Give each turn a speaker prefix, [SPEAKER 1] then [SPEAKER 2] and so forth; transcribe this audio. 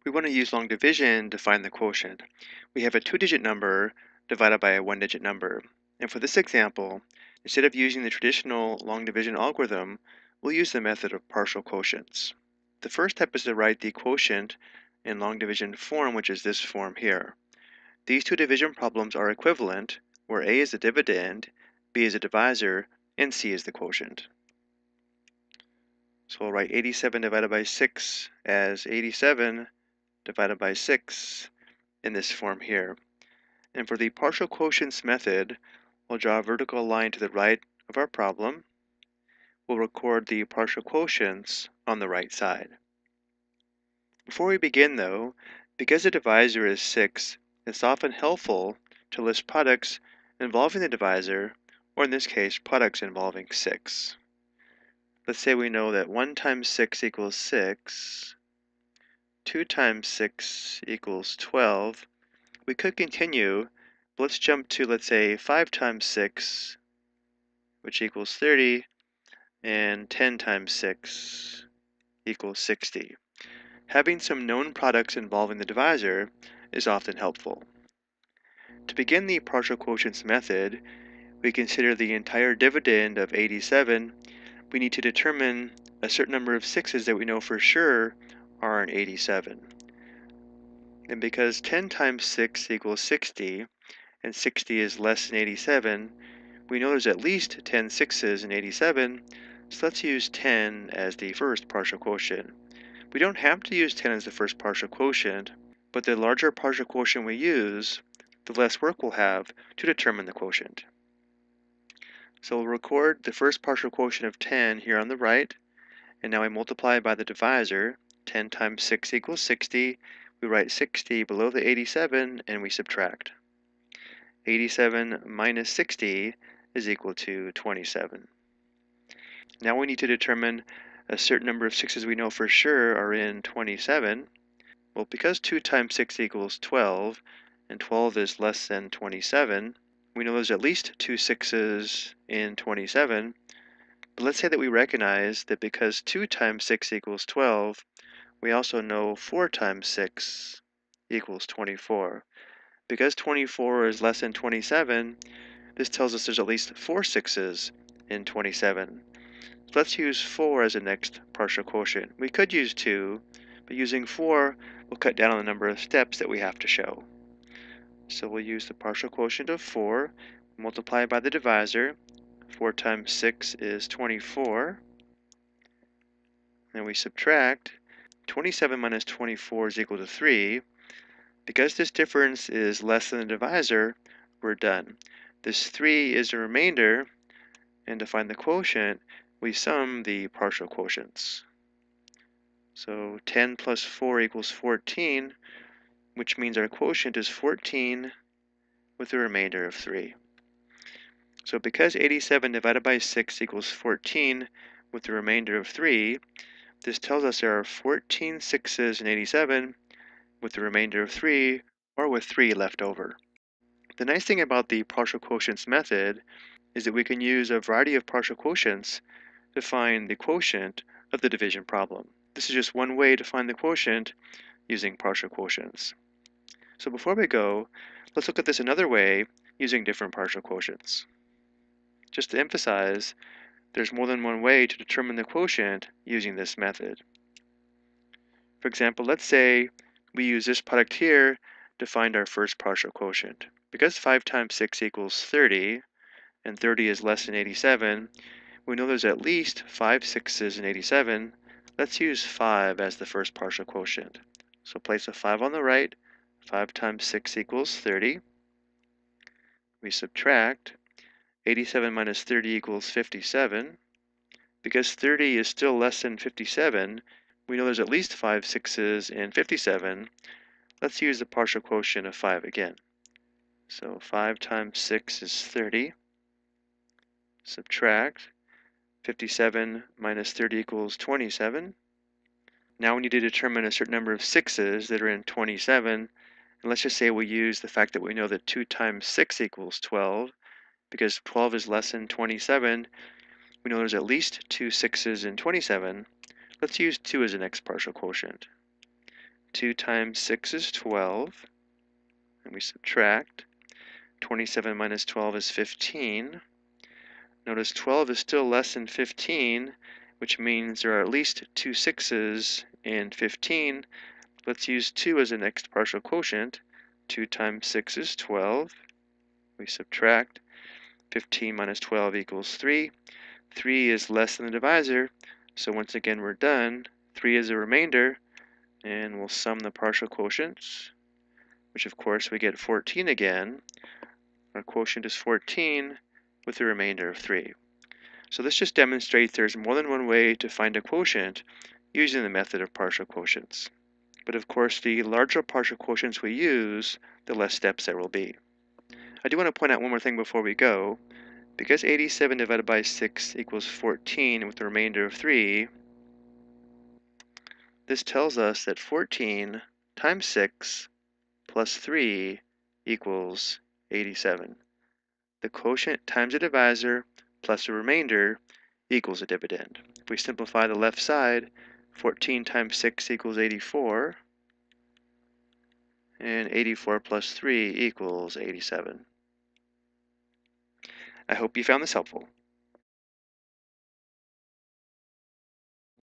[SPEAKER 1] We want to use long division to find the quotient. We have a two-digit number divided by a one-digit number. And for this example, instead of using the traditional long division algorithm, we'll use the method of partial quotients. The first step is to write the quotient in long division form, which is this form here. These two division problems are equivalent, where A is the dividend, B is a divisor, and C is the quotient. So we'll write 87 divided by 6 as 87 divided by 6 in this form here. And for the partial quotients method, we'll draw a vertical line to the right of our problem. We'll record the partial quotients on the right side. Before we begin though, because the divisor is 6, it's often helpful to list products involving the divisor, or in this case, products involving 6. Let's say we know that 1 times 6 equals 6, 2 times 6 equals 12. We could continue, but let's jump to, let's say, 5 times 6, which equals 30, and 10 times 6 equals 60. Having some known products involving the divisor is often helpful. To begin the partial quotients method, we consider the entire dividend of 87. We need to determine a certain number of 6's that we know for sure are in 87. And because 10 times 6 equals 60, and 60 is less than 87, we know there's at least 10 6's in 87, so let's use 10 as the first partial quotient. We don't have to use 10 as the first partial quotient, but the larger partial quotient we use, the less work we'll have to determine the quotient. So we'll record the first partial quotient of 10 here on the right, and now we multiply by the divisor. 10 times 6 equals 60. We write 60 below the 87, and we subtract. 87 minus 60 is equal to 27. Now we need to determine a certain number of 6's we know for sure are in 27. Well, because 2 times 6 equals 12, and 12 is less than 27, we know there's at least 2 6's in 27. But let's say that we recognize that because 2 times 6 equals 12, we also know 4 times 6 equals 24. Because 24 is less than 27, this tells us there's at least 4 6's in 27. So let's use 4 as the next partial quotient. We could use 2, but using 4 will cut down on the number of steps that we have to show. So we'll use the partial quotient of 4, multiply by the divisor. 4 times 6 is 24. Then we subtract. 27 minus 24 is equal to 3. Because this difference is less than the divisor, we're done. This 3 is a remainder, and to find the quotient, we sum the partial quotients. So 10 plus 4 equals 14, which means our quotient is 14 with a remainder of 3. So because 87 divided by 6 equals 14 with the remainder of 3, this tells us there are 14 6's in 87 with the remainder of 3, or with 3 left over. The nice thing about the partial quotients method is that we can use a variety of partial quotients to find the quotient of the division problem. This is just one way to find the quotient using partial quotients. So before we go, let's look at this another way using different partial quotients. Just to emphasize, there's more than one way to determine the quotient using this method. For example, let's say we use this product here to find our first partial quotient. Because 5 times 6 equals 30, and 30 is less than 87, we know there's at least 5 6's in 87. Let's use 5 as the first partial quotient. So place a 5 on the right. 5 times 6 equals 30. We subtract. 87 minus 30 equals 57. Because 30 is still less than 57, we know there's at least 5 6's in 57. Let's use the partial quotient of 5 again. So 5 times 6 is 30. Subtract. 57 minus 30 equals 27. Now we need to determine a certain number of 6's that are in 27. And let's just say we use the fact that we know that 2 times 6 equals 12. Because 12 is less than 27, we know there's at least 2 6's in 27. Let's use 2 as the next partial quotient. 2 times 6 is 12, and we subtract. 27 minus 12 is 15. Notice 12 is still less than 15, which means there are at least 2 6's in 15. Let's use 2 as the next partial quotient. 2 times 6 is 12. We subtract. 15 minus 12 equals 3. 3 is less than the divisor, so once again we're done. 3 is a remainder, and we'll sum the partial quotients, which of course we get 14 again. Our quotient is 14 with a remainder of 3. So this just demonstrates there's more than one way to find a quotient using the method of partial quotients. But of course, the larger partial quotients we use, the less steps there will be. I do want to point out one more thing before we go. Because 87 divided by 6 equals 14 with a remainder of 3, this tells us that 14 times 6 plus 3 equals 87. The quotient times a divisor plus a remainder equals a dividend. If we simplify the left side, 14 times 6 equals 84, and 84 plus 3 equals 87. I hope you found this helpful.